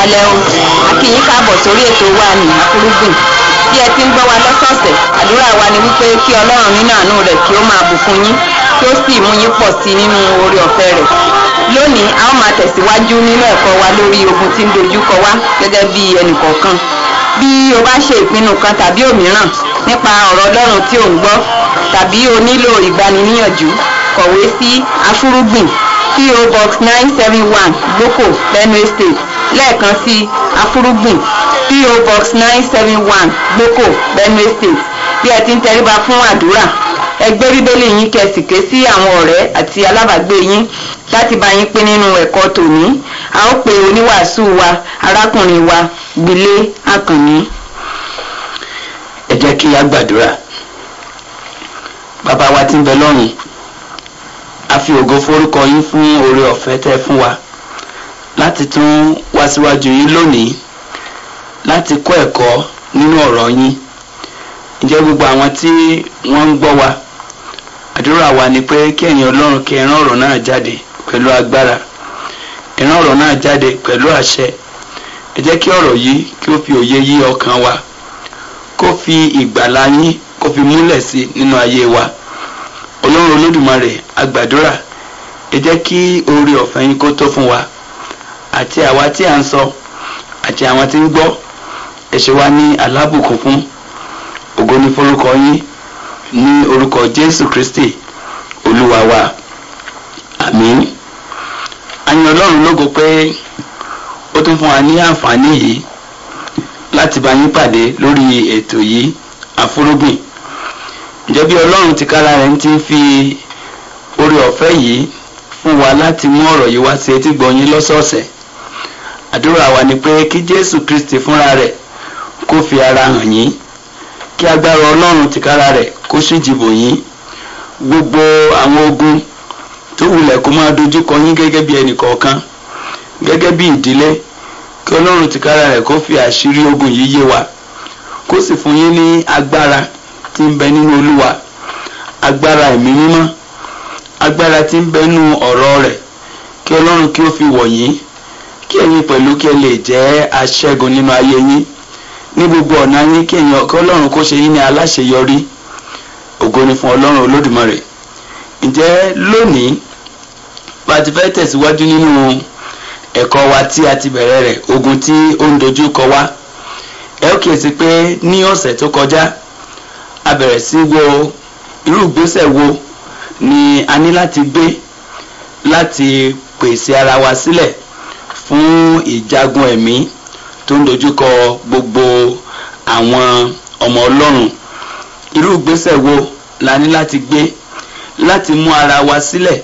kalẹ̀ o a kí yín káàbọ̀ sórí ètò wa ní Afúrúgbìn. Bí ẹ ti ń gbọ́ wa lọ́sọ̀ọ̀sẹ̀, àdúrà wa ni wípé kí Ọlọ́run nínú àánú rẹ̀ kí ó máa bùkún yín, kí ó sì mú yín pọ̀ sí nínú oore ọ̀fẹ́ rẹ̀. Lónìí a ó máa tẹ̀síwájú nínú ẹ̀kọ́ wa lórí ogun tí ń dojúkọ wá gẹ́gẹ́ bí ẹnìkọ̀ọ̀kan. Bí o bá ṣe ìpinnu kan tàbí òmíràn nípa ọ̀rọ̀ Ọlọ́run tí ò ń gbọ́, tàbí o nílò ìgbaniníyànjú, kọ̀wé sí Afúrúgbìn, P.O. Box 971 Gboko, Benue State. Lẹ́ẹ̀kan sí Afúrúgbìn, P.O. Box 971 Gboko, Benue State. Bí ẹ ti ń tẹríba fún àdúrà, ẹ gbé Bíbélì yín kẹ́sì ké sí àwọn ọ̀rẹ́ àti alábàágbé yín láti bá yín pín nínú ẹ̀kọ́ tòní. A ó pe oníwàásù wa, arákùnrin wa, Gbílé Àkànní. Ẹ jẹ́ kí a gbàdúrà. Bàbá wa tí ń bẹ lọ́run, a fi ògo forúkọ yín fún oore ọ̀fẹ́ tẹ́ fún wa láti tún wá síwájú yín lónìí láti kọ́ ẹ̀kọ́ nínú ọ̀rọ̀ yín. Ǹjẹ́ gbogbo àwọn tí wọ́n ń gbọ́ wa, àdúrà wa ni pé kí ẹ̀yin Ọlọ́run kí ẹ rán ọ̀rọ̀ náà jáde pẹ̀lú agbára, ẹ rán ọ̀rọ̀ náà jáde pẹ̀lú àṣẹ. Ẹ jẹ́ kí ọ̀rọ̀ yìí kí ó fi òye yí ọkàn wa, kó fi ìgbàlà yín kó fi múlẹ̀ sí nínú ayé wa. Ọlọ́run Olódùmarè, a gbàdúrà, ẹ jẹ́ kí oore ọ̀fẹ́ yín kó tó fún wa, àti àwa tí à ń sọ àti àwọn tí ń gbọ́. Ẹ ṣe wá ní alábùkún fún. Ògo ni forúkọ yín ní orúkọ Jésù Kristi Olúwa wa. Àmín. A yìn Ọlọ́run lógo pé ó tún fún wa ní àǹfààní yìí láti bá yín pàdé lórí ètò yìí Afúrúgbìn. Ǹjẹ́ bí Ọlọ́run tìkára rẹ̀ ti fi oore ọ̀fẹ́ yìí fún wa láti mú ọ̀rọ̀ yìí wá sí etí gbọ́ yín lọ́sọ̀ọ̀sẹ̀, àdúrà wa ni pé kí Jésù Kristi fúnra rẹ̀ kó fi ara hàn yín, kí agbára Ọlọ́run tìkára rẹ̀ kó ṣíjìbò yín. Gbogbo àwọn ogun tó wulẹ̀ kó máa dojúkọ yín gẹ́gẹ́ bí ẹnìkọ̀ọ̀kan, gẹ́gẹ́ bí ìdílé, kí Ọlọ́run tìkára rẹ̀ kó fi àṣírí ogun yìí yé wa, kó sì fún yín ní agbára tí ń bẹ nínú Olúwa, agbára ẹ̀mí mímọ́, agbára tí ń bẹ nínú ọ̀rọ̀ rẹ̀, kí Ọlọ́run kí ó fi wọ̀ yín, kí ẹ̀yin pẹ̀lú kí ẹ lè jẹ́ aṣẹ́gun nínú ayé yín ní gbogbo ọ̀nà yín, kí Ọlọ́run kó ṣe yín ní aláṣeyọrí. Ògo ni fún Ọlọ́run Olódùmarè. Ǹjẹ́ lónìí bá ti fẹ́ tẹ̀síwájú nínú ẹ̀kọ́ wa tí a ti bẹ̀rẹ̀ rẹ̀, ogun tí ó ń dojú kọ wá. Ẹ ó kíyèsí pé ní ọ̀sẹ̀ tó kọjá a bẹ̀rẹ̀ sí wo irú ìgbésẹ̀ wo ni a ní láti gbé láti pèsè ara wa sílẹ̀ fún ìjagun ẹ̀mí tó ń dojúkọ gbogbo àwọn ọmọ Ọlọ́run. Irú ìgbésẹ̀ wo la ní láti gbé láti mú ara wa sílẹ̀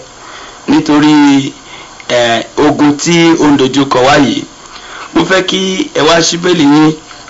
nítorí ogun tí ó ń dojúkọ wá yìí. Mo fẹ́ kí ẹ wá ṣí Bíbélì yín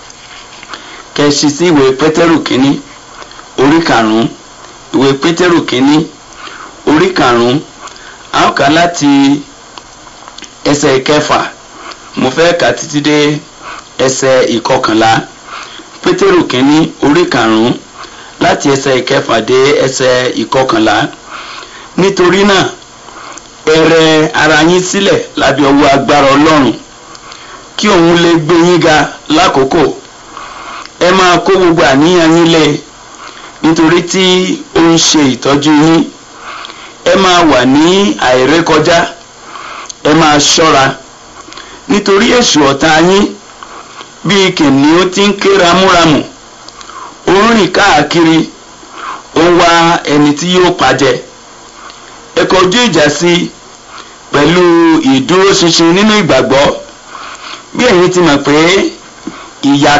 kẹ́ ṣí sí ìwé Pétérù kínní orí 5, ìwé Pétérù kínní orí 5. A ó kà láti ẹsẹ̀ 6, mo fẹ́ kà títí dé ẹsẹ̀ 11. Pétérù kínní orí 5 láti ẹsẹ̀ 6 dé ẹsẹ̀ 11. Nítorí náà ẹ rẹ ara yín sílẹ̀ lábẹ́ ọwọ́ agbára Ọlọ́run, kí òun lè gbé yín ga lákòókò. Ẹ máa kó gbogbo àníyàn yín lé, nítorí tí ó ń ṣe ìtọ́jú yín. Ẹ máa wà ní àìrékọjá, ẹ máa ṣọ́ra, nítorí èṣù ọ̀tá yín bí kìnìún tí ń ké ramúramù, ó ń rìn káàkiri, ó ń wá ẹni tí yóò pajẹ. Ẹ kọjú ìjà sí pẹ̀lú ìdúróṣinṣin nínú ìgbàgbọ́, bí ẹ̀yin ti mọ̀ pé ìyà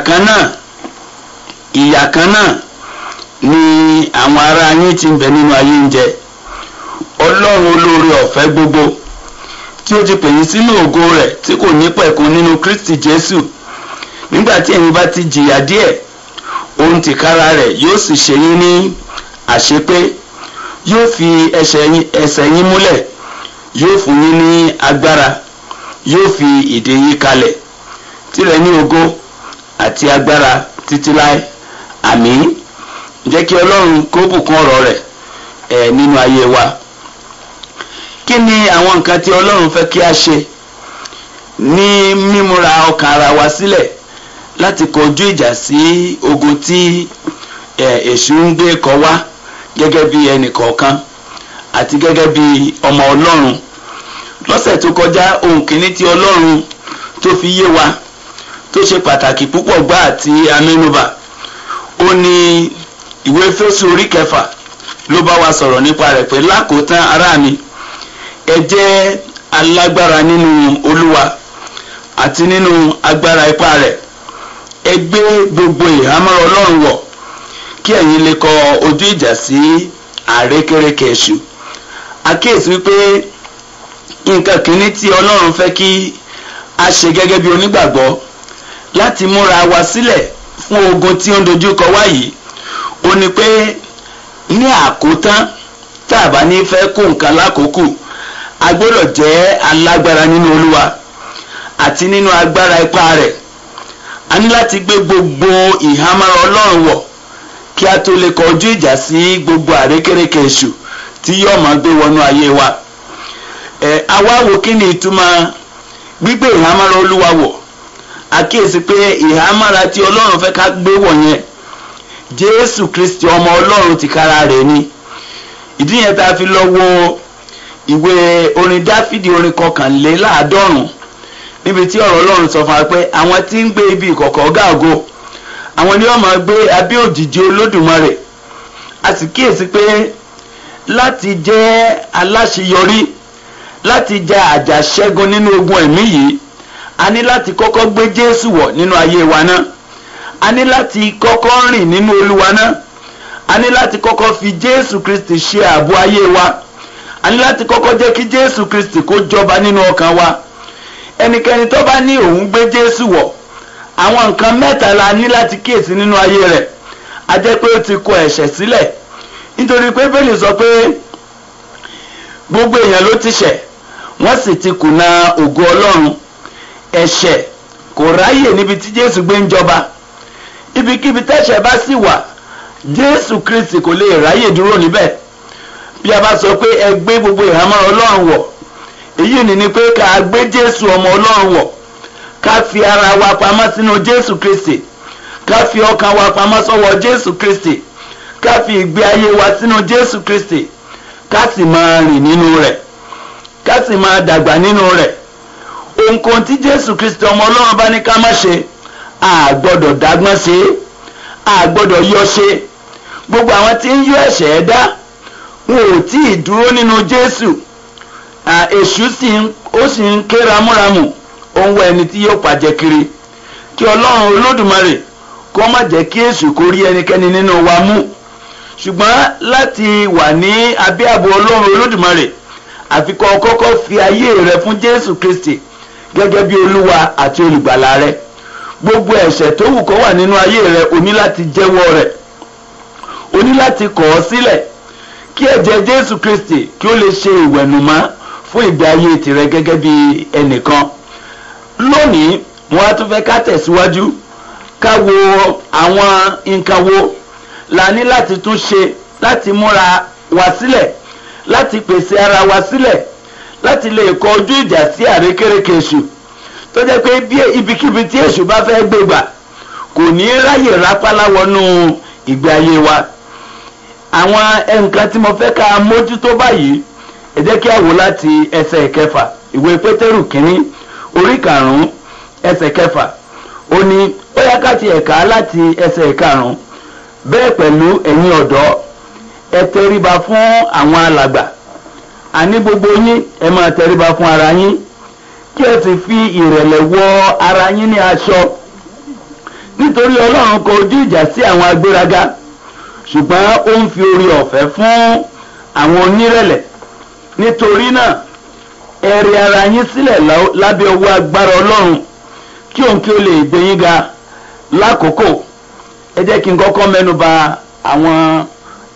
kan náà ni àwọn ará yín tí ń bẹ nínú ayé ń jẹ. Ọlọ́run olóore ọ̀fẹ́ gbogbo tí ó ti pè yín sínú ògo rẹ̀ tí kò ní pẹ̀kun nínú Kristi Jésù, nígbà tí ẹ̀yin bá ti jìyà díẹ̀, òun tìkára rẹ̀ yóò sì ṣe yín ní àṣepé, yóò fi ẹsẹ̀ yín múlẹ̀, yóò fún yín ní agbára, yóò fi ìdè yín kalẹ̀. Tirẹ̀ ní ògo àti agbára títí láé. Àmín. Jẹ́ kí Ọlọ́run kó bùkún ọ̀rọ̀ rẹ̀ nínú ayé wa. Kí ni àwọn nǹkan tí Ọlọ́run fẹ́ kí a ṣe ní mímúra ọkàn ara wa sílẹ̀ láti kọjú ìjà sí ogun tí èṣù ń gbé kọ wá gẹ́gẹ́ bí ẹnìkọ̀ọ̀kan àti gẹ́gẹ́ bí ọmọ Ọlọ́run. Lọ́sẹ̀ tó kọjá ohun kìíní tí Ọlọ́run tó fi yé wa tó ṣe pàtàkì púpọ̀ gbà àti amẹ́nubà ó ní ìwé Éfésù orí 6 ló bá wa sọ̀rọ̀ nípa rẹ̀ pé lákòótán ará mi ẹ jẹ́ alágbára nínú Olúwa àti nínú agbára ipá rẹ̀, ẹ gbé gbogbo ìhámọ́ra Ọlọ́run wọ̀ kí ẹ̀yin lè kọ ojú ìjà sí àrékérekè èṣù. Àkíyèsí wípé nǹkan kìíní tí Ọlọ́run fẹ́ kí a ṣe gẹ́gẹ́ bí onígbàgbọ́ láti múra wa sílẹ̀ fún ogun tí ó ń dojú kọ wá yìí ó ní pé ní àkótán tá a bá ní fẹ́ kó nǹkan lákòókò a gbọ́dọ̀ jẹ́ alágbára nínú Olúwa àti nínú agbára ipá rẹ̀. A ní láti gbé gbogbo ìhámọ́ra Ọlọ́run wọ̀ kí a tó lè kọjú ìjà sí gbogbo àrékérekè èṣù tí yóò máa gbé wọnú ayé wa. Àwa wò kí ni ìtumọ̀ gbígbé ìhámọ́ra Olúwa wọ̀. Àkíyèsí pé ìhámọ́ra tí Ọlọ́run fẹ́ ká gbé wọ̀ yẹn Jésù Kristi ọmọ Ọlọ́run tìkára rẹ̀ ni. Ìdí yẹn tá a fi lọ wo ìwé orin Dáfídì orin 150 níbi tí ọ̀rọ̀ Ọlọ́run sọ fún wa pé àwọn tí ń gbé ibi ìkọ̀kọ̀ ọ̀gá ògo àwọn ni wọ́n máa gbé abẹ́ òjìji Olódùmarè. A sì kíyèsí pé láti jẹ́ aláṣeyọrí láti ja àjàṣẹ́gun nínú ogun ẹ̀mí yìí a ní láti kọ́kọ́ gbé Jésù wọ̀ nínú ayé wa náà. A ní láti kọ́kọ́ rìn nínú Olúwa náà. A ní láti kọ́kọ́ fi Jésù Kristi ṣe ààbò ayé wa. A ní láti kọ́kọ́ jẹ́ kí Jésù Kristi kó jọba nínú ọkàn wa. Ẹnikẹ́ni tó bá ní òun gbé Jésù wọ̀ àwọn nǹkan mẹ́ta la ní láti kíyèsí nínú ayé rẹ̀. A jẹ́ pé ó ti kọ ẹ̀ṣẹ̀ sílẹ̀ nítorí pé Bíbélì sọ pé gbogbo èèyàn ló ti ṣẹ̀ wọ́n sì ti kùnà ògo Ọlọ́run. Ẹ̀ṣẹ̀ kò ráyè níbi tí Jésù gbé ń jọba. Ibikíbi tẹ́ṣẹ̀ bá sì wà Jésù Kristi kò lè ráyè dúró níbẹ̀. Bí a bá sọ pé ẹ gbé gbogbo ìhámọ́ra Ọlọ́run wọ̀ èyí ni pé ká gbé Jésù ọmọ Ọlọ́run wọ̀ ká fi ara wa pamọ́ sínú Jésù Kristi ká fi ọkàn wa pamọ́ sọ́wọ́ Jésù Kristi ká fi ìgbé ayé wa sínú Jésù Kristi ká sì máa rìn nínú rẹ̀ ká sì máa dàgbà nínú rẹ̀. Ohunkóhun tí Jésù Kristi ọmọ Ọlọ́run bá ní ká má ṣe a gbọ́dọ̀ dágbọ́n ṣe, a gbọ́dọ̀ yọ ṣe. Gbogbo àwọn tí ń yọ ẹ̀ṣẹ̀ dá wọn ò tí ì dúró nínú Jésù. Èṣù sì ń ké ramúramù òun wá ẹni tí yóò pàjẹ́ kiri. Kí Ọlọ́run Olódùmarè kó má jẹ́ kí èṣù kó rí ẹnikẹ́ni nínú wa mú. Ṣùgbọ́n láti wà ní abẹ́ ààbò Ọlọ́run Olódùmarè àfi kó kọ́kọ́ fi ayé rẹ fún Jésù Kristi gẹ́gẹ́ bí Olúwa àti olùgbàlà rẹ. Gbogbo ẹ̀ṣẹ̀ tó wù kó wà nínú ayé rẹ o ní láti jẹ́wọ́ rẹ̀, o ní láti kọ̀ ọ́ sílẹ̀ kí ẹ̀jẹ̀ Jésù Kristi kí ó lè ṣe ìwẹ̀nùmọ́ fún ìgbé ayé tìrẹ gẹ́gẹ́ bí ẹnìkan. Lónìí wọ́n á tún fẹ́ ká tẹ̀síwájú ká wo àwọn nǹkan wo la ní láti tún ṣe láti múra wa sílẹ̀, láti pèsè ara wa sílẹ̀ láti lè kọ ojú ìjà sí àrékérekè èṣù tó jẹ́ pé bí ibikíbi tí èṣù bá fẹ́ gbégbà kò ní ráyè rápálá wọnú ìgbé ayé wa. Àwọn nǹkan tí mo fẹ́ ká mójútó báyìí ẹ jẹ́ kí a wò láti ẹsẹ̀ 6 ìwé Pétérù kínní orí 5 ẹsẹ̀ 6 ó ní ó yá ká ti ẹ̀ka láti ẹsẹ̀ 5 bẹ́ẹ̀ pẹ̀lú ẹ̀yin ọ̀dọ́ ẹ tẹríba fún àwọn alàgbà àní gbogbo yín ẹ máa tẹríba fún ara yín kí ẹ sì fi ìrẹ̀lẹ̀ wọ ara yín ní aṣọ nítorí Ọlọ́run kò ojú ìjà sí àwọn agbéraga ṣùgbọ́n ó ń fi oore ọ̀fẹ́ fún àwọn onírẹ̀lẹ̀. Nítorí náà ẹ rẹ ara yín sílẹ̀ lábẹ́ ọwọ́ agbára Ọlọ́run kí òun kí ó lè gbé yín ga lákòókò. Ẹ jẹ́ kí n kọ́kọ́ mẹ́nuba àwọn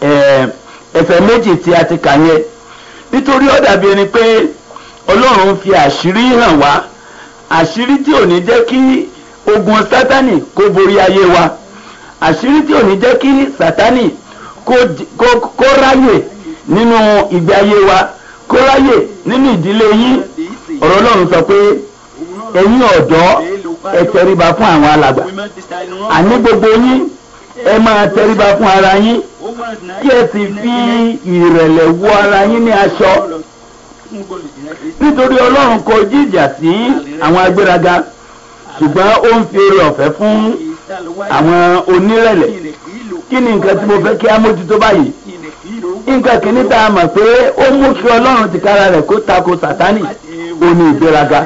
ẹsẹ̀ méjì tí a ti kà yẹn nítorí ó dàbí ẹni pé Ọlọ́run fi àṣírí hàn wá, àṣírí tí ò ní jẹ́ kí ogun Sátánì kó borí ayé wa, àṣírí tí ò ní jẹ́ kí Sátánì kó ráyè nínú ìgbé ayé wa, kó ráyè nínú ìdílé yín. Ọ̀rọ̀ Ọlọ́run sọ pé ẹ̀yin ọ̀dọ́ ẹ tẹríba fún àwọn alàgbà àní gbogbo yín ẹ máa tẹríba fún ara yín kí ẹ sì fi ìrẹ̀lẹ̀ wọ ara yín ní aṣọ nítorí ọlọ́run kọjú ìjà sí àwọn agbéraga ṣùgbọ́n ó ń fi oore ọ̀fẹ́ fún àwọn onírẹ̀lẹ̀ kí ni nǹkan tí mo fẹ́ kí á mójútó báyìí nǹkan kìíní tá a mọ̀ pé ó mú kí ọlọ́run tìkára rẹ̀ kó tako sátánì ó ní ìgbéraga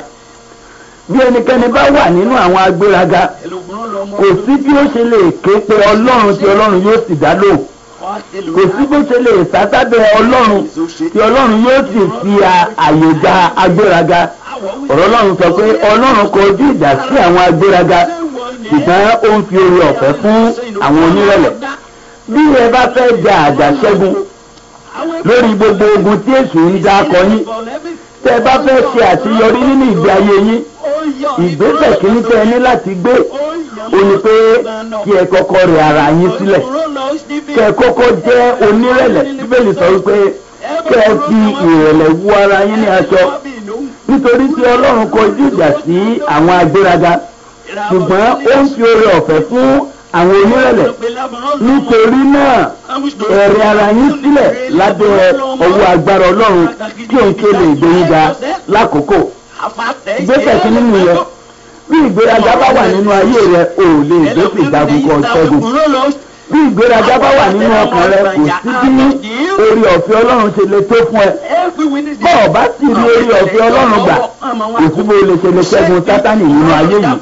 bí ẹnikẹ́ni bá wà nínú àwọn agbéraga kò sí bí ó ṣe lè ké pe ọlọ́run tí ọlọ́run yóò sì dá lóhùn kò sí bó ṣe lè sátábẹ́ ọlọ́run tí ọlọ́run yóò sì fi àyè gba agbéraga ọ̀rọ̀ ọlọ́run sọ pé ọlọ́run kọjú ìjà sí àwọn agbéraga ṣùgbọ́n ó ń fi oore ọ̀fẹ́ fún àwọn onírẹ̀lẹ̀ bí ẹ bá fẹ́ jà àjàṣẹ́gun lórí gbogbo ogun tí èṣù ń dá kọ yín tẹ́ ẹ bá fẹ́ ṣe àṣeyọrí nínú ìgbé ayé yín ìgbésẹ̀ kìíní tẹ́ ẹ ní láti gbé ó ní pé kí ẹ kọ́kọ́ rẹ ara yín sílẹ̀ kí ẹ kọ́kọ́ jẹ́ onírẹ̀lẹ̀ bíbélì sọ wípé kí ẹ fi ìrẹ̀lẹ̀ wọ ara yín ní aṣọ nítorí tí ọlọ́run kọjú ìjà sí àwọn agbéraga ṣùgbọ́n ó ń fi oore ọ̀fẹ́ fún àwọn onírẹ̀lẹ̀ nítorí náà ẹ rẹ ara yín sílẹ̀ lábẹ́ ọwọ́ agbára ọlọ́run kí òun tó lè gbé yín ga lákòókò ìgbésẹ̀ kí nínú yẹn bí ìgbéraga bá wà nínú ayé rẹ ò lè gbèsè ìjagun kọ ṣẹ́gun bí ìgbéraga bá wà nínú ọkàn rẹ kò sí bí orí ọ̀fẹ́ ọlọ́run ṣe lè tó fún ẹ bọ́ọ̀ bá sì rí orí ọ̀fẹ́ ọlọ́run gbà kò sí bó lè ṣe lè ṣẹ́gun sátánì nínú ayé yìí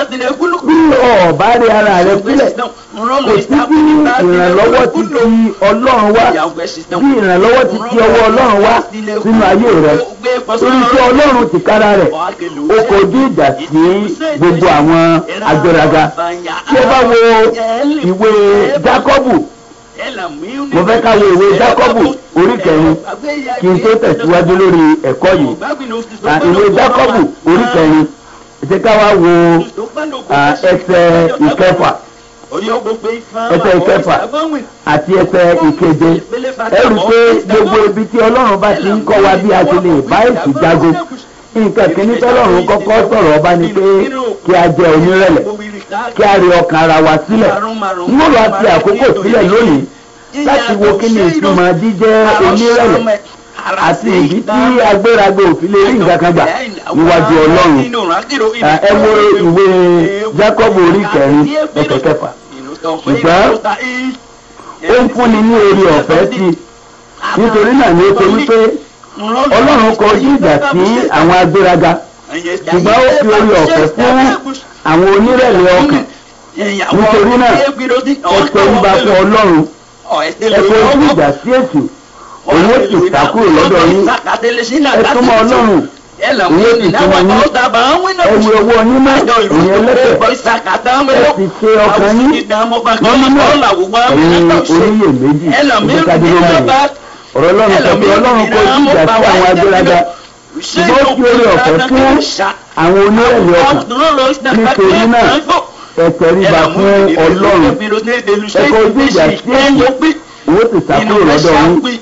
bí ọ̀ọ́bá rí ara rẹ sílẹ̀ kò sí bí ìrànlọ́wọ́ ti ti ọlọ́run wá bí ìrànlọ́wọ́ ti ti ọwọ́ ọlọ́run wá sínú ayé rẹ torí tí ọlọ́run tìkára rẹ̀ ó kojú ìjà sí gbogbo àwọn agbéraga tí ẹ bá wo ìwé Jákọ́bù mo fẹ́ ká wo ìwé Jákọ́bù orí kẹrin kí n tó tẹ̀síwájú lórí ẹ̀kọ́ yìí ìwé Jákọ́bù orí kẹrin ṣe ká wá wo ẹsẹ̀ ìkẹfà àti ẹsẹ̀ ìkeje ẹ rí pé gbogbo ibi tí ọlọ́run bá ti ń kọ́ wa bí a ti lè bá èṣù jago nǹkan kìíní tọ́lọ́run kọ́kọ́ sọ̀rọ̀ ọba ni pé kí a jẹ́ onírẹ̀lẹ̀ kí a rí ọkàn ara wa sílẹ̀ mo lọ àti àkókò sílẹ̀ lónìí láti wo kí ni ìtumọ̀ jíjẹ́ onírẹ̀lẹ̀ àti ìdí tí agbéraga òfin lè rí nǹkan kan gbà níwájú ọlọ́run ẹ wo ìwé Jákọ́bù orí kẹrin ẹsẹ̀ kẹfà ṣùgbọ́n ó ń fúnni ní orí ọ̀fẹ́ sí nítorí náà ni ó ṣe wípé ọlọ́run kọjú ìjà sí àwọn agbéraga ṣùgbọ́n ó fi orí ọ̀fẹ́ fún àwọn onírẹ̀lẹ̀ ọkàn nítorí náà ẹ tẹríba fún ọlọ́run ẹ kọjú ìjà sí èṣù òun ó sì sá kúrò lọ́dọ̀ yín ẹ súnmọ́ ọlọ́run òun ó sì súnmọ́ yín ẹ wí ọwọ́ yín mọ́ òun ẹlẹ́ṣẹ̀ ẹ sì ṣe ọkàn yín nínú náà ẹ̀yin oníyèméjì ìdíkadúró mẹ́rin ọ̀rọ̀ ọlọ́run sọ pé ọlọ́run kọjú ìjà sí àwọn agbéraga ṣùgbọ́n ó fi oore ọ̀fẹ́ fún àwọn onírẹ̀lẹ̀ ọkàn nítorí náà ẹ tẹríba fún ọlọ́run ẹ kọjú ìjà sí èṣù òun ó sì sá kúrò lọ́dọ̀ yín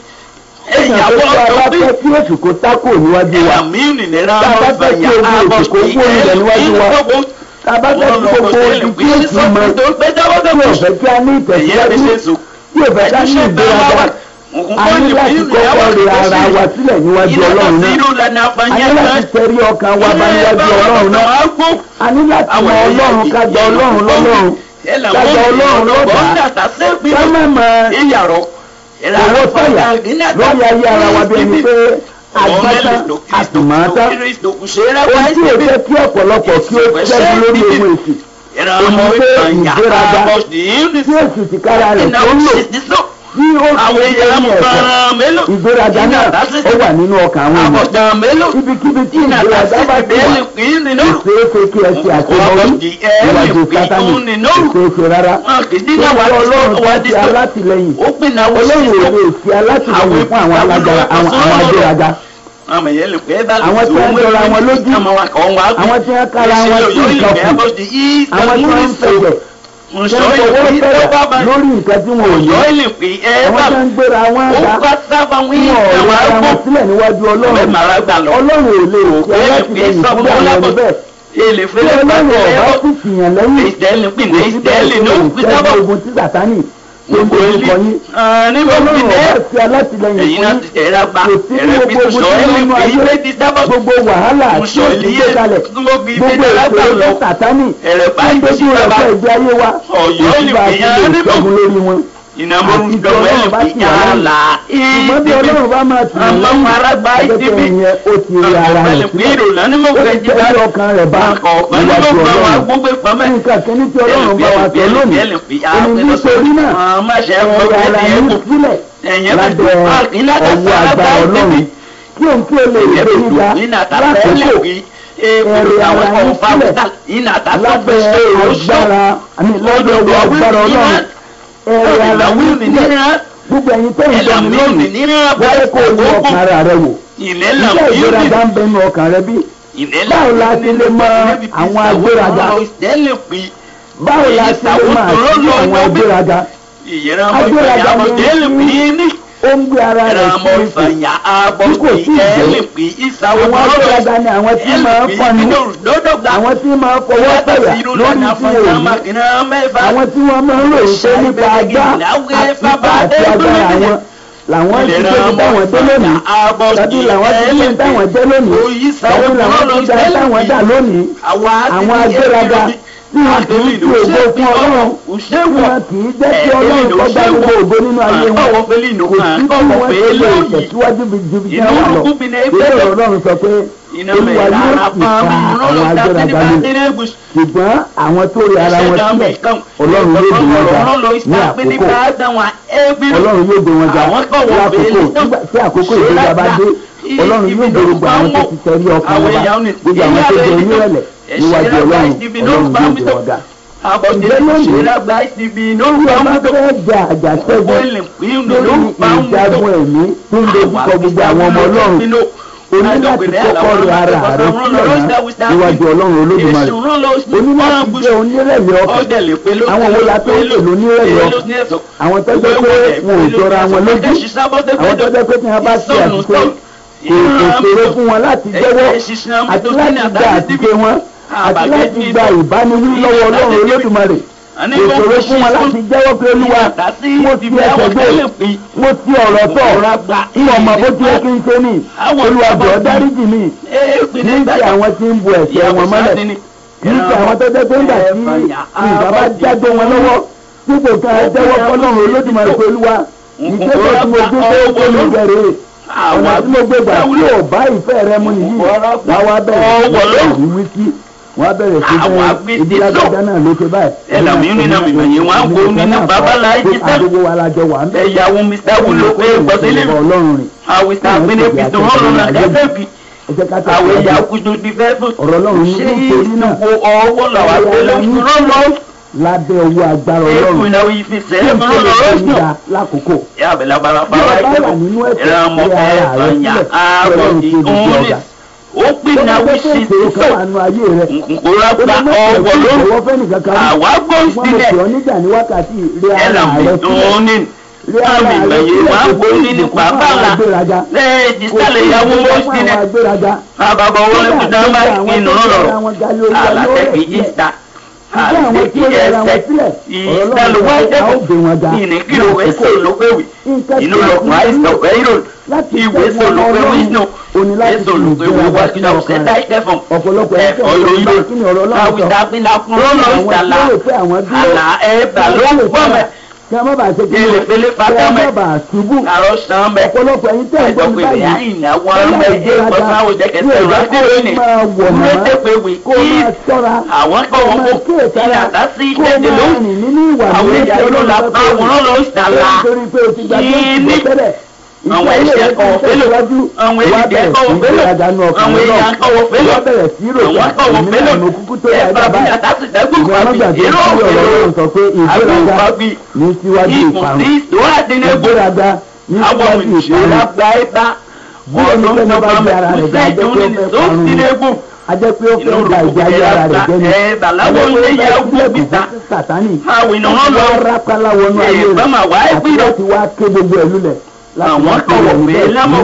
ìyàwó ọ̀dọ́ bí tí èṣù kò tákò níwájú wa tá a bá fẹ́ kí ogun èṣù kò kú onílẹ̀ níwájú wa tá a bá fẹ́ kí gbogbo ibi tí èṣù mọ tí ò fẹ́ kí a ní ìtẹ̀síwájú tí ò fẹ́ ká ní ìgbéraga a ní láti kọ́kọ́ rí ara wa sílẹ̀ níwájú ọlọ́run náà a ní láti tẹrí ọkàn wa bá níwájú ọlọ́run náà a ní láti mọ ọlọ́run ká gba ọlọ́run lọ́lọ́run ká gba ọlọ́run lọ́gbàá ká má mọ owó sọ̀yà lórí ayé ara wa bí ẹni pé agbátá àtùmọ̀tá ohun tí èyí fẹ́ kí ọ̀pọ̀lọpọ̀ kí ó ṣẹ́gun lórí ohun èsì òní pé ìgbéraga tí èsì tìkára rẹ̀ tó ń lò tí ó fi ẹni ẹ̀sẹ̀ ìgbéraga náà ó wà nínú ọkàn àwọn ènìyàn ibikíbi tí ìgbéraga bá ti wà ìṣeéṣe kí ẹ ṣe àṣeyọrí níwájú sátánì ìṣeéṣe rárá níwájú ọlọ́run tó ti alátìlẹyìn ọlọ́run ò lè fi alátìlẹyìn fún àwọn agbéraga àwọn tí wọ́n jọra wọn lójú àwọn tí wọ́n kára wọn sí nǹkan fún àwọn tí wọ́n ń fẹ̀jẹ̀ fọwọ́ fẹ́rẹ̀ lórí nǹkan tí wọn ò yẹ àwọn tí wọ́n ń gbéra wọn dá wọn ò rárá wọn sílẹ̀ níwájú ọlọ́run ò lè fi alátìlẹyìn fún àwọn ẹni bẹ́ẹ̀ ele tí ọlọ́run ọba sì tìyàn lẹ́yìn kò sí bẹ́ẹ̀ ló ń ṣẹ́gun ogun tí sàtánì tó ń dojú kọ yín. ọlọ́run ọba ti alátìlẹyìn fún yín kò sí ní gbogbo ogun tí nínú ayé gbogbo wàhálà tí ó ti gbé kalẹ̀ gbogbo ìṣòro tó sàtánì tó ń dojú rẹ̀ fún ìgbé ayé wa kò sí bá a ti lè ṣẹ́gun lórí wọn. àti tí ọlọ́run bá ti wà lẹ́yìn ṣùgbọ́n bí ọlọ́run bá máa tì í lẹ́yìn àjẹpẹ́ ìyẹn ó ti rí ara rẹ̀ sílẹ̀ ó ti tẹ́lẹ̀ ọkàn rẹ̀ bá ìwájú ọlọ́run nǹkan kìíní tí ọlọ́run bá wa sọ lónìí òní nítorí náà ẹ̀rọ ara yín sílẹ̀ lábẹ́ ọwọ́ agbára ọlọ́run kí òun kí o lè gbé nígbà lákòókò ẹ̀rọ ara yín sílẹ̀ lábẹ́ agbára lọ́dọ̀ ọwọ́ agbára ọlọ́run ẹ̀rọ ara yín sílẹ̀ gbogbo ẹ̀yin tó ń bọ̀ mí lónìí wọ́n kó owó ọkàn ara rẹ wò iṣẹ́ ìgbéraga ń bẹnu ọkàn rẹ bí báwo la ti lè mọ àwọn agbéraga báwo la ti lè mọ àti àwọn agbéraga agbéraga ni ó ń gbé ara rẹ̀ sí ipò tí kò sí ìjẹ́ àwọn agbéraga ni àwọn tí máa ń fọ́ni àwọn tí máa ń fọwọ́ sọ̀yà lórí tí òní àwọn tí wọ́n máa ń rò ṣe nípa agbá àti agbára àwọn làwọn ti débi táwọn dé lónìí tàbí làwọn ti débi táwọn dé lónìí tàbí làwọn ti dá táwọn dà lónìí àwọn agbéraga tí wọn kì í fi ògo fún ọlọ́run tí wọn kì í jẹ́ kí ọlọ́run kọjá gbogbo ògo nínú ayé wọn kò sí bí wọ́n ti lè tẹ̀síwájú ju bí wọ́n wà lọ ìṣòro ọlọ́run sọ pé olúwa yóò sì ka àwọn agbéraga lulẹ̀ ṣùgbọ́n àwọn tó rí ara wọn sílẹ̀ ọlọ́run yóò gbé wọn ga ní àkókò ọlọ́run yóò gbé wọn ga lákòókò tí àkókò ìgbéga bá dé ọlọ́run yóò gbèrògbò àwọn tó ti tẹ̀lé ọkàn wọn bá gbogbo àwọn tó jẹ onírẹ̀lẹ̀ níwájú ọlọ́run yóò gbé wọn ga. ǹjẹ́ lónìí lórí ọmọ fẹ́ jà àjàṣẹ́gun lórí ìjagun ẹ̀mí tó ń dojúkọ gbogbo àwọn ọmọ ọlọ́run o ní láti kọ́kọ́ rí ara rẹ sílẹ̀ náà níwájú ọlọ́run olódùmarè o ní láti jẹ́ onírẹ̀lẹ̀ ọkàn àwọn wo la tó ń pè lónírẹ̀lẹ̀ ọkàn àwọn tó jẹ́ pé wọn ò jọra wọn lójú àwọn tó jẹ́ pé tí wọ́n bá ṣe àṣìṣe kò ṣòro fún wọn láti jẹ́wọ́ àti láti gba àtìgbé wọn àti láti gba ìbániwí lọ́wọ́ ọlọ́run olódùmarè kò ṣòro fún wọn láti jẹ́wọ́ pé olúwa mo ti ẹsẹ̀ gbé mo ti ọ̀rọ̀ tọ̀ ń ọmọ bó ti yẹ kí n ṣe ní olúwa bọ̀ dáríjì mi ní ti àwọn tí ń bu ẹ̀ṣẹ̀ wọn mọ́lẹ̀ ní ti àwọn tó jẹ́ pé ńgbà tí nǹkan bá jáde wọn lọ́wọ́ dípò ká jẹ́wọ́ fọlọ́run olódùmarè pé olúwa ìgbésẹ̀ tí mo gbé tó mi bẹ̀rẹ̀ ọ̀nà tí mo gbé gbà tí ò bá ìfẹ́ rẹ mu nìyí làwọn abẹ́rẹ́ sí ìwé sí wọ́n bẹ̀rẹ̀ sí bẹ́ẹ̀ ibi lágbàdá náà ló ṣe báyìí. ẹlòmí nínú ìmọ̀ye wọn á kó nínú babalá yìí tán. àdúgbò wa la jọ wà ń bẹ̀. ẹ̀yàwó mr wúlò pé gbọ́sílẹ̀ mi. àwìsàn àpínlẹ̀ pìtò ọ̀run náà ẹ̀fẹ̀ bí. àwọn ẹ̀yà kùtù ti fẹ́ fún. ọ̀rọ̀ ọlọ́run ní nítorí náà. ṣé ọwọ́ làwọn àgbẹ̀lẹ̀ ń rọ́lọ́. lábẹ́ owó agbára ọlọ́run èkó náà yìí fi sẹ́lẹ̀ mọ́ lọ́rọ́ lákòókò. yàbẹ̀ lábára bàbá ìjẹ́bù ó pín náà wí sí sísọ nkúra gba ọwọ́ lóru àwa gbọ́ sílẹ̀ ẹlẹ́mì tó ní àmì ìgbẹ̀yẹ wà gbó nínú bàbá la lẹ́yìn ìsàlẹ̀ ìyàwó wọ́n sílẹ̀ àbàbọ̀ wọlé kúta máa ń lọ́rọ̀ alátẹ̀kì ìta àlùkí ẹsẹ̀ ìdálówájẹ́ ìnìkìlò ẹsẹ̀ olókèwì inú lọ́kùnrin àìsàn ẹ̀yọ́ ìwé sọ̀lọ́pẹ̀wì náà èso olùgbéwò wá kí náà ṣe dá ìtẹ́fọ̀n ẹ̀fọ́ lóyún àwìtàpínlá fún lọ́nà ìtàlá àlà ẹ̀bà ló ń gbọ́ mẹ́ ìlèpele pátámẹ́ àrọ̀ sàn mẹ́ ẹ̀dọ́gbẹ̀rẹ̀ àyìnlá wọn mẹ́jẹ ìpọ́sán òjẹ́kẹsẹ̀ rántí lónìí kúrẹ́tẹ̀pẹ̀wì kí àwọn kọ̀wọ́ kó ìyàtá sí ìjẹ́jẹ́ lónìí àwọn ìyá olóla bá wọn lọ́nà ìtàlá yìí ní àwọn ẹ̀ṣẹ̀ kọ̀wọ̀ fẹ́lò àwọn èdè kọ̀wọ̀ fẹ́lò àwọn èèyàn kọ̀wọ̀ fẹ́lò àwọn kọ̀wọ̀ fẹ́lò ẹ̀bà bí àtàkùn tẹ́gùn pàbí èrò òfèlò àgbọ̀npàbí ìkùnsí ìwádìínẹ́gbò àwọn ìṣẹ̀lá gba ẹ̀bá ọ̀nà ìjọba mẹ́kúnṣẹ́ ìdúnni tó ń sinẹ́gbò ajẹ́ pé ó fẹ́ gba ìjà ayé ara rẹ̀ jẹ́ ni ẹ̀bàláwọ̀ ilé yẹ ọgbọ́n gbìta àwọn ìnáwó lọ rápálá wọnú ayé rẹ̀ àti láti wá ké gbogbo ẹ̀ lulẹ̀ àwọn kọ̀wọ̀ pé lámọ̀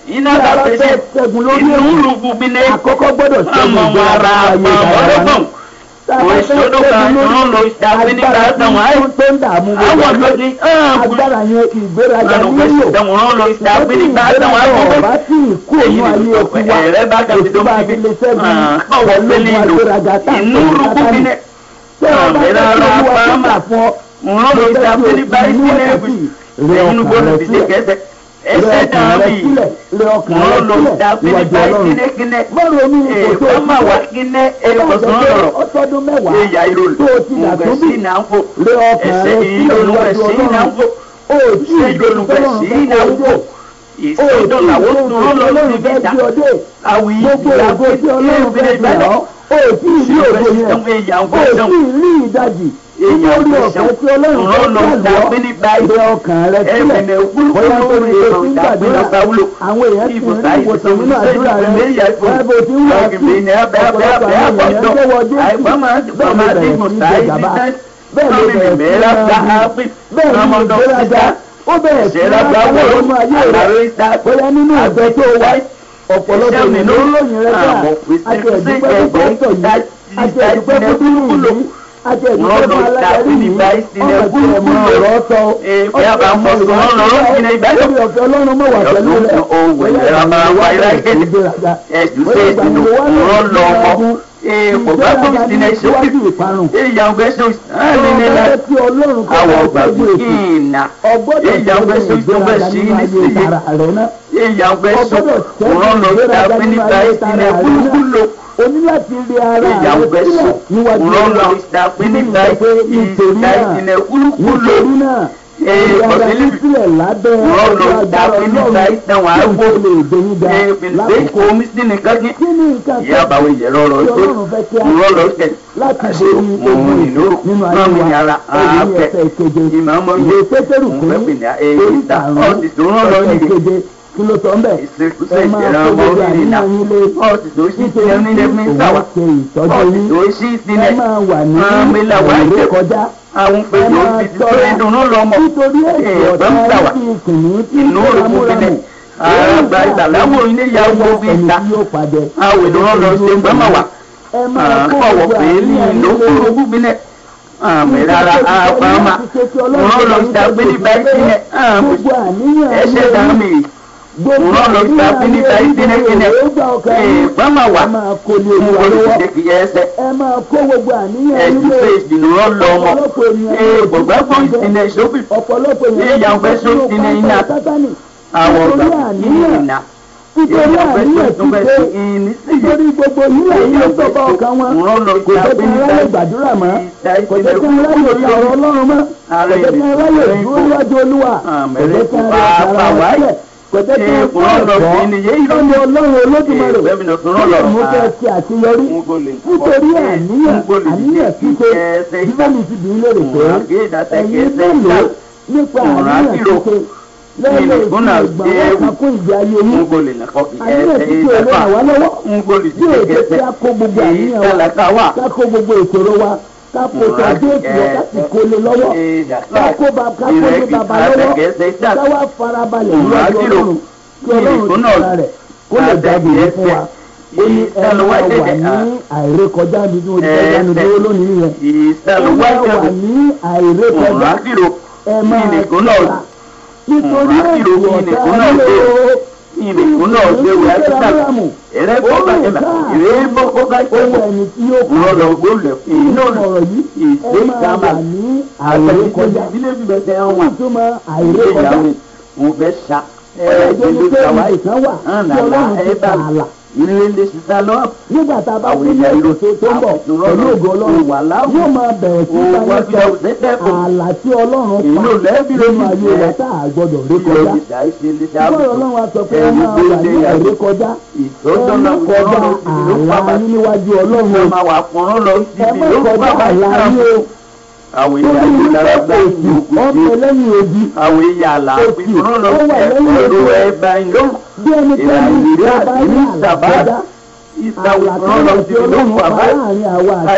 iná kàfẹ́sẹ̀ inú rúgbù bí ní àkọ́kọ́ gbọ́dọ̀ ṣẹ́gun ọmọ ara ọmọ ọlọ́gbọ̀n òṣèlú kan ìrún lọ ìṣàfihàn nípa àtàwọn àìsàn tó ń dààmú àwọn lóde agbára yẹn ìgbéraga nílò ìrún lọ ìṣàfihàn nípa àtàwọn àìsàn bá tí ì kú òun ayé òkú wa ẹ̀rẹ́ bá gàdé tó bá fi fi lè ṣẹ́gun ọwọ́ pélé ìlú inú rúgbù bí ní tó o bá fẹ́ kí olúwa tó gbà fún ọ ìrún lọ ìṣàfihàn nípa ìsílẹ̀ ẹ̀yìn gbọ́dọ̀ fi ṣe kẹsẹ̀ ẹsẹ̀ náà bí wọ́n lọ dábìlì báyìí kínékíné èèkó máa wá kíné ẹ̀kọ́sán lọ́rọ̀ ọtọ́dún mẹ́wàá ẹ̀yà ìròlù tó o ti dà tó bí sí náà ń fò rẹ ọkàn rẹ sílẹ̀ níwájú sí náà ń fò ìṣèjọlùfẹ́ sí náà ń fò ìṣèjọlàwó tó lọ sí bẹ́tà àwìn gbogbo ògo tí ọlọ́run fẹ́ fi hàn ó tí ì rí ògo yẹn ó tí ì rí ìdajì lórí ọ̀fẹ́ tí ọlọ́run fẹ́ gbàgbọ́ rẹ ọkàn rẹ sílẹ̀ bóyá tó ní o ti ń gbàdúrà àwọn èèyàn ti rí ìwòsàn nínú àdúrà rẹ bóyá bó ti ń wà sí ọ̀pọ̀lọpọ̀ àwọn èèyàn jẹ́wọ́ ọdún bẹ́ẹ̀ bẹ̀rẹ̀ sí ìjẹgàba bẹ́ẹ̀ ló bẹ̀rẹ̀ sí bẹ́ẹ̀ ní ìgbéraga ó bẹ̀rẹ̀ sí lágbàwọ̀ ọmọ ayé rẹ bóyá nínú ìgbẹ́ tó wá ọ̀pọ̀lọpọ̀ ènìyàn ló lóyìn rẹ gbà àti ẹ̀dúpẹ́ fún pásítọ̀ yìí àti ẹ̀dúpẹ́ fún bírù yìí àti ẹ̀dúpẹ́ fún aládarí yìí ọ̀nà tí ẹ̀ mọ ọ̀rọ̀ sọ lórí ọ̀fẹ́ ọlọ́run mọ̀ wà pẹ̀lú rẹ̀ o ní láti rí ara rẹ sílẹ̀ níwájú ọlọ́run nítorí náà ìyára sílẹ̀ lábẹ́ ọjọ́ agbára ọlọ́run tó lè gbẹ̀yìn ga lákòókò kí ni nǹkan tí ọlọ́run fẹ́ kí á láti borí ogun nínú ayé wa orí ẹsẹ̀ ìkeje ìwé pétérù kún orí karùn-ún ẹsẹ̀ ìkeje kí ló sọ ń bẹ̀ ẹ máa kó gbogbo àníyàn yín lé nítorí òun ṣe ìtọ́jú yín ẹ máa wà ní ìrè kọjá ẹ máa tọ́ra nítorí èsì ọ̀tá ẹ̀sìn kìnìún tí ń tọ́ra múramù àgbà ìtàláwò ilé ìyàwó bí ìta àwọn ìdúró lọ ṣe gbẹ́mọ̀ wá kọ̀wọ̀ pé ní ìlú kúrò gúgbìnẹ̀ àmì rárá àpamọ́ wọn lọ ṣàgbélé báyìí sílẹ̀ ẹ̀ṣẹ̀ dàmì wọn lọ ṣàgbélé báyìí sílẹ̀ sílẹ̀ ìpamọ́ wá fún olùdíje kìí ẹsẹ̀ ẹ̀jú fèsì ló lọ mọ́ gbogbo fún ìsinẹ̀ ṣóbì ìyàwó ṣóbì ní iná àwọn ọ̀gá ìrìnà nítorí àníyàn ti pé nítorí gbogbo yìí àyè tó bá ọkàn wọn kò jẹ́ kí n ráyè gbàdúrà mọ́ kò jẹ́ kí n ráyè ka ọ̀rọ̀ ọlọ́run mọ́ kò jẹ́ kí n ráyè dúró níwájú olúwa kò jẹ́ kí n ráyè kàrà wá sílẹ̀ kò jẹ́ kí n fún ẹ̀kọ́ lọ́dọ̀ ọlọ́run olódùmarè kí mo fẹ́ ṣe àṣeyọrí nítorí àníyàn ti pé bíbélì ti bì í lérè pé ẹ̀yin mélòó nípa àníyàn ti pé lẹ́yìn ìgbà wọn kó ìgbé ayé yín àníyàn tí kò lè wà lọ́wọ́ bí èdè tí a kó gbogbo àníyàn wa ká kó gbogbo ìṣòro wa ká kó tọ́jú èsì wa ká sì kó lè lọ́wọ́ ká kó lè bàbá lọ́wọ́ ká wá farabalẹ̀ níwájú ọlọ́run kí ọlọ́run ti ra rẹ̀ kó lè jáde yìí fún wa ó ní ẹ máa wà ní àìrékọjá nínú ìdájánu dúró lónìí yẹn ẹ máa wà ní àìrékọjá ẹ máa tẹ̀ra nítorí èdè ọ̀tá ìrìnkún náà ṣe wà títà ẹ̀rẹ́ bọ́ọ̀bá ẹ̀mà ìrẹ́ bọ́ọ̀bá ẹ̀mà ẹni tí yóò kọ́ ọ̀rọ̀ gbólẹ̀ inú ọ̀rọ̀ yìí ẹ máa wà ní àìrékọjá ìtumọ̀ àìrékọjá mo fẹ́ sa ẹ̀ẹ́dẹ́ ní pé ìdìkan wà tí ọlọ́run ti ta àlà ilé sísá lọ́wọ́ nígbà tá a bá kú ní ètò tó ń bọ̀ pẹ̀lú ògo ọlọ́run yóò máa bẹ̀rẹ̀ sí báyìí sọ ààlà tí ọlọ́run pa nínú ayé rẹ̀ tá a gbọ́dọ̀ rí kọjá ṣùgbọ́n ọlọ́run a sọ pé ẹ máa wà ní ẹ̀rí kọjá ẹ má kọjá ààlà yín níwájú ọlọ́run ẹ má kọjá ààlà yín o àwọn èèyàn yìí lára gbá ìlú ọ̀pẹ lẹ́yìn odi àwọn èèyàn àlàáfíà ìfúnná ẹ̀rọ ẹ̀bà ìlú ìlànà ìrírà ìlú ìsàbádà ìsàwùfúnná ti ìlú bàbá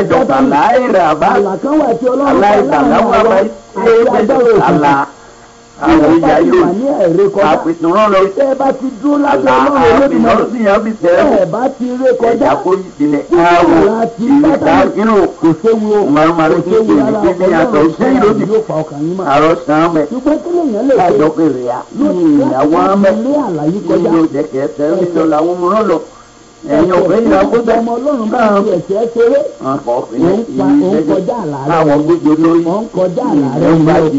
àjọpàlà ìràbá aláìsàláwà àlà àwọn ìyá yóò àpètè rán lọ. tẹ́ ẹ bá ti dúró lábẹ́ ọlọ́run olódùmarè tẹ́ ẹ bá ti ré kọjá kò séwu o kò séwu rárá ọlọ́run yóò fa ọkàn yín mọ́. ṣùgbọ́n kí lèèyàn lè ṣe ìyàwó amẹ́ ilé àlàyé kọjá ẹ̀yin ọ̀fẹ́ yìí náà kó tẹ́ ọmọ ọlọ́run bá ti ẹ̀ṣẹ̀ ṣeré òun kọjá àlá rẹ̀ àwọn gbogbo lórí òun kọjá àlá rẹ̀ ìgbà ìgbà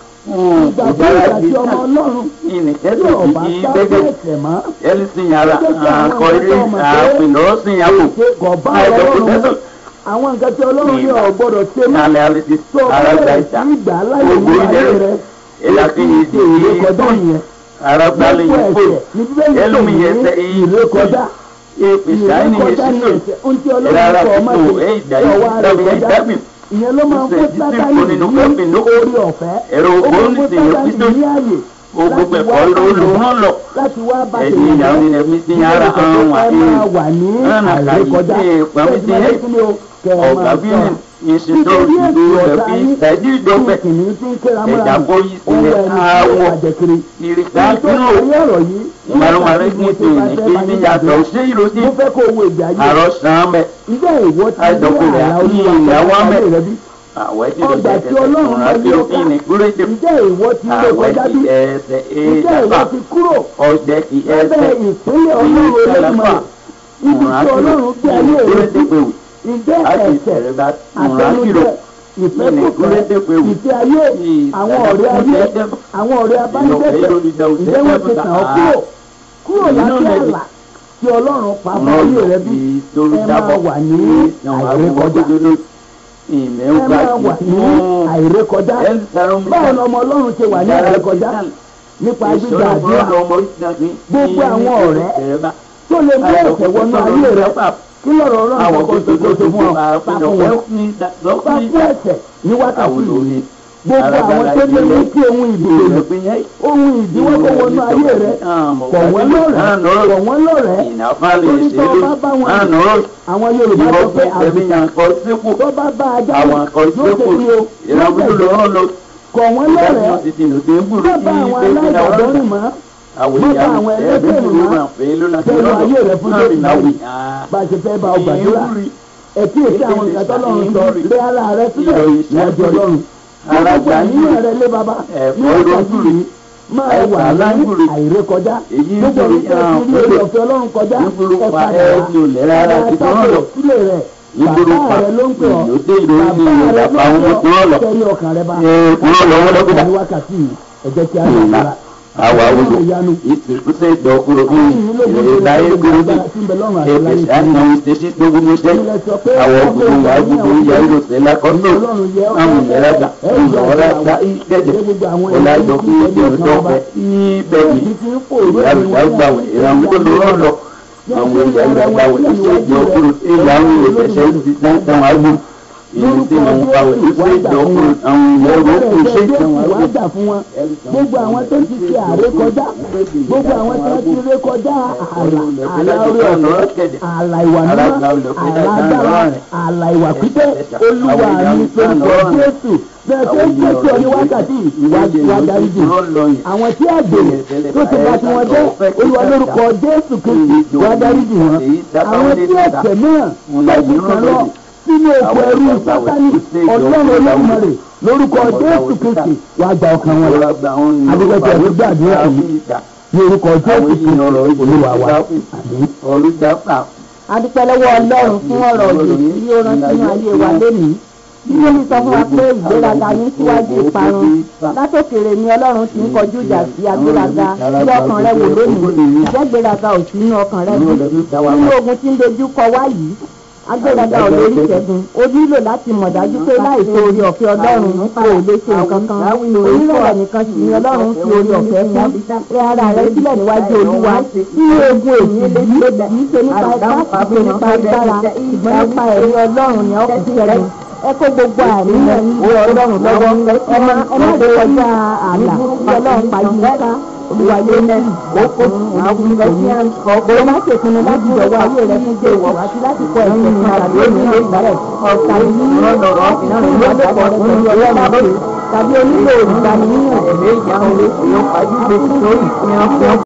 tó ìgbà tí ọmọ ọlọ́run ìnìkẹ́sì ọba kìí sá bẹ́gẹ́ ẹ̀ṣẹ̀ mọ́ ẹlẹ́sìn yàrá àkọ ilé àpìlọ́sìn yàwó kọ̀ọ̀bá àìdọ̀kọ̀ ọlọ́run tẹ́sán àwọn nǹkan tí ọlọ́run ní ọ̀ gbọ́dọ̀ ṣe mọ́ nàlẹ́ àlẹ́sì tó o bá arágbá bẹ̀rẹ̀ ìta sí ìgbà láyé gbogbo ní ayé ilé rẹ̀ ìlàkìyè ṣe ìrékọjá yẹn arágbá lè lọ́pọ̀ yí pò ẹ̀ṣẹ̀ ní bíbélì ẹlòmí tó ẹsẹ̀ ní èyí ìrékọjá ìpèsè ní ìrékọjá ní èsìtò ẹ̀ṣẹ̀ ohun tí ọlọ́run ìrara kọ̀ ọ́ máa títò ṣe ìdá ọwọ́ rẹ̀ ìdábì kọjá ìdábì ìyẹn ló máa ń fún ìṣèjì sátánì tí kò nínú ní kẹ́pì ló orí ọ̀fẹ́ ẹ̀rọ ó máa ń ògbóni fún sì yẹ sátánì pító ní ààyè gbogbo ẹ̀kọ́ ló hàn lọ láti wá bá ẹ̀dí ìyàwó ni ẹ̀mí ti yára àwọn ẹ máa wà ní àìrékọjá pẹ̀lú ti yẹ ọ̀gá bí ìṣètò ìdúró rẹ̀ fi ẹ̀dí ìdọ́gbẹ̀ ẹ̀dá kó yí sílẹ̀ àwọ̀ ìrìkà nínú ìmọ̀lúmọ̀lẹ́ ní ti ìnìkí níyàtọ̀ ṣé ìròsí àròsàn mẹ́ àìdọ̀kùnrin àti ìyàwó mẹ́ àwẹ̀ tí ló jẹ́ ẹsẹ̀ fún rákì òfin ní kúrẹ́dì àwẹ̀ tí ẹsẹ̀ èèdàfà ọ̀jẹ̀ tí ẹsẹ̀ ìṣẹ̀lẹ̀fà fún rákì òfin ní kúrẹ́dì pẹ̀wì láti ìṣẹ̀lẹ̀ bá fún rákì òfin ní kúrẹ́dì pẹ̀wì ìfẹ́ ayé àwọn ọ̀rẹ́ ayé àwọn ọ̀rẹ́ abánidẹ́sẹ̀ ìjẹ́ wọ́n ti tàn ọ́ kúrò láti àlà tí ọlọ́run pa fún ayé rẹ bí ẹ máa wà ní àìrékọjá ẹ máa wà ní àìrékọjá báwo ni ọmọ ọlọ́run ṣe wà ní àìrékọjá nípa gbígba àdúrà gbogbo àwọn ọ̀rẹ́ tó lè mú ẹ̀ṣẹ̀ wọnú ayé rẹ kí lọ́rọ̀ ọlọ́run kọ́kọ́ tó kó tó fún ọ pa fún wọn pa fún ẹ̀ṣẹ̀ ní wákàtí yìí gbogbo àwọn tó lè mú kí ohun ìdìbò ohun ìdíwọ́ tó wọnú ayé rẹ kọ̀ wọ́n lọ́rẹ̀ẹ́ torí tó bá bá wọn àwọn Yorùbá sọ pé àgùntàn tó bá bá ajá yóò ṣe kí o kọ̀ wọ́n lọ́rẹ̀ẹ́ má bá àwọn aláìgbàgbọ́ rìn mọ́ má bá àwọn ẹlẹ́gbẹ́ rìn mọ́ tẹ̀lé ayé rẹ fún Jésù bá a ṣe fẹ́ bá ọ gbàdúrà ẹ̀kí èsì àwọn ìgbàtọ́ lọ́run sọ lé ara rẹ sílẹ̀ ìwájú Ọlọ́run gbogbo àníyàn rẹ lé baba ní wákàtí yìí máa wà ní àìrékọjá gbogbo ìṣe ìrírí orí ọ̀fẹ́ Ọlọ́run kọjá ẹ̀ka tábọ̀ sílẹ̀ rẹ̀ bàbá rẹ ló ń pè ọ́ bàbá rẹ ló ń pè ọ́ tẹ̀lé ọkàn rẹ bá ní wákàtí yìí ẹ̀jẹ̀ kí á lè ra àwa wúlò ìtìkúsẹ̀ ìdọ̀kúrò fún ìrẹ̀láyé gbogbo èpèsè àná ìtẹ̀sí gbogbo mọ́sẹ́ àwọn gbogbo wà gbogbo ìyá ìrọ̀sẹ̀ lákọ́tò àwọn ìyẹ́lágbà ìyọ̀wọ́lágbà ìgbẹ́jẹ̀ ọ̀làjọ̀kú ìdọ̀fẹ́ ìbẹ̀bí ìyàgbàwẹ̀ ìrànwọ́ lọ́rọ̀ àwọn ìyàgbàwẹ̀ ìṣèjọkúrò ìyàwó ìrẹ̀sẹ̀ ìdáhùn ìlú tí wọ́n ń pawẹ̀ ìṣèjọkúrò àwọn ìyàwó ìṣèjọkúrò gbogbo àwọn tó ti ṣe àrékọjá gbogbo àwọn tó ti rékọjá àlà orí ọ̀fẹ́ àlà ìwà mímọ́ àlà agbára àlà ìwà pípẹ́ Olúwa mi lórúkọ Jésù bẹ́ẹ̀ tó ń pèsè ọ ní wákàtí ìwà dáríjì àwọn tí àgbèrè tó ti bá tí wọ́n jẹ́ Olúwa lórúkọ Jésù Kristi wá dáríjì wọn àwọn tí ẹ̀ṣẹ̀ náà tó ti kàn lọ sínú oko ẹrú Sátánì Ọlọ́run Olódùmarè lórúkọ Jésù Kristi wàá gba ọkàn wọn adúgbòtò ẹ̀rọ gbàdúrà yìí ní orúkọ Jésù Kristi Olúwa wa àmín. adúpẹ́ lọ́wọ́ Ọlọ́run fún ọ̀rọ̀ òjò tí ó rán sínú ayé wa lónìí bíbélì sọ fún wa pé ìgbéraga ní síwájú ìparun látòkèrè ni Ọlọ́run ti ń kọjú ìjà sí agbéraga tí ọkàn rẹ wò lónìí ìjẹ́gbéraga ò sí inú ọkàn rẹ bí nínú ogun tí ń dojú kọ wá yìí agbéraga ò lórí ìṣẹ́gun ó nílò láti mọ̀ dájú pé láìsí orí ọ̀fẹ́ Ọlọ́run kò lè ṣe nǹkan kan onírọ̀lẹ́ nìkan sì ni Ọlọ́run fi orí ọ̀fẹ́ fún rẹ ara rẹ sílẹ̀ níwájú Olúwa nínú ogun èyí kì í ṣe nípa ipá kì í ṣe nípa agbára ṣùgbọ́n nípa ẹ̀rí Ọlọ́run ni ọkùnrin ṣẹ́gun ẹ kó gbogbo àníyàn ní Ọlọ́run lọ́wọ́ ẹ má lè kọjá ààlà tí Ọlọ́run pa yìí ká Olúwa yóò ní ìkókòrò àwọn ọ̀gbọ́n má ṣèpinnu láti jọ̀wọ́ ayé rẹ fún Jésù àti láti kọ ẹ̀sìn ìrìnàjò ní ìgbàlẹ̀ ọ̀sà yìí lọ́dọ̀ọ̀rọ̀ ìrìnàjò lọ́dọ̀ọ̀rọ̀ tàbí onílò ìgbaniníyànjú